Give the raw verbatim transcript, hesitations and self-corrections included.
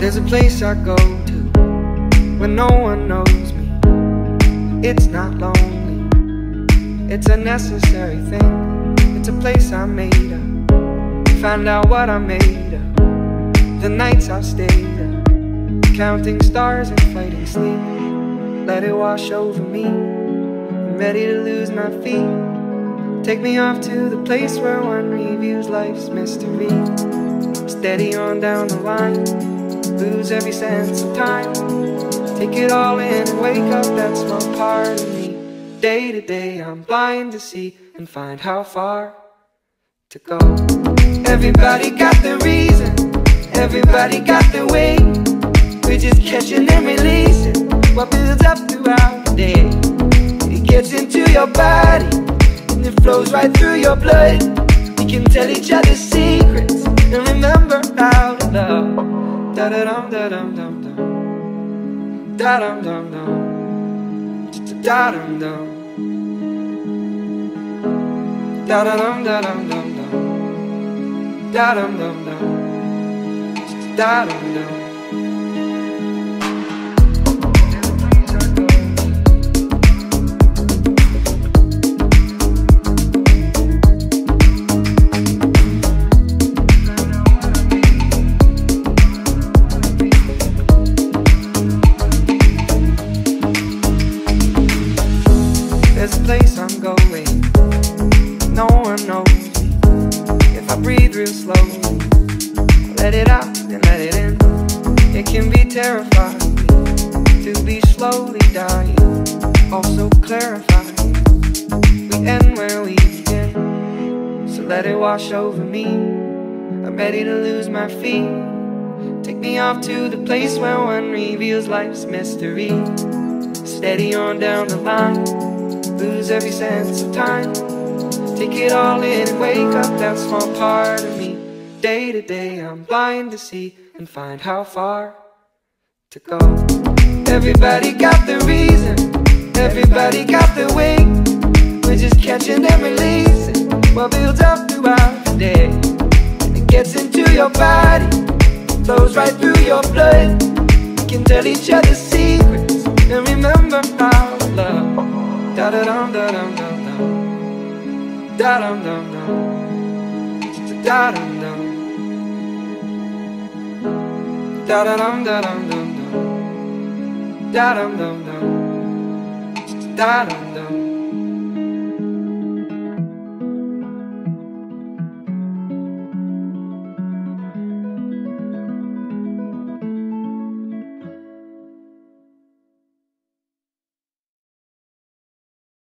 There's a place I go to when no one knows me. It's not lonely, it's a necessary thing. It's a place I made up, find out what I made of. The nights I've stayed up, counting stars and fighting sleep. Let it wash over me, I'm ready to lose my feet. Take me off to the place where one reviews life's mystery. Steady on down the line, lose every sense of time. Take it all in and wake up that small part of me. Day to day I'm blind to see and find how far to go. Everybody got their reason, everybody got their way. We're just catching and releasing what builds up throughout the day. It gets into your body and it flows right through your blood. We can tell each other secrets and remember how to love. Da da dum da dum dum dum, da dum dum dum, da dum dum, da da dum da dum dum dum, da dum dum dum, da dum dum. There's a place I'm going, no one knows me. If I breathe real slowly, let it out and let it in. It can be terrifying to be slowly dying, also clarifying. We end where we begin, so let it wash over me. I'm ready to lose my feet. Take me off to the place where one reveals life's mystery. Steady on down the line, lose every sense of time. Take it all in and wake up that small part of me. Day to day I'm blind to see and find how far to go. Everybody got their reason, everybody got their way. We're just catching and releasing what builds up throughout the day. And it gets into your body, flows right through your blood. We can tell each other secrets and remember how to love. Da da dum da dum dum dum, da dum dum dum, da dum dum, da da dum da dum dum dum, da dum dum dum, da dum.